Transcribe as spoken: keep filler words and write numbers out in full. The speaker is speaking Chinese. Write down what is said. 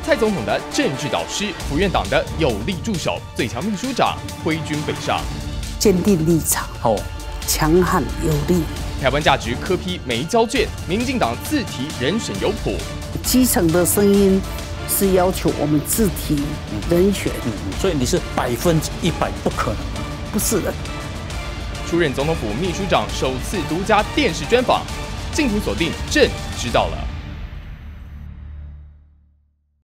蔡总统的政治导师，府院党的有力助手，最强秘书长挥军北上， 坚定立场，哦，强悍有力。 台湾价值科批没交卷，民进党自提人选有谱。 基层的声音是要求我们自提人选， 嗯嗯、所以你是百分之一百不可能的， 不是的。 出任总统府秘书长首次独家电视专访，镜头锁定朕知道了。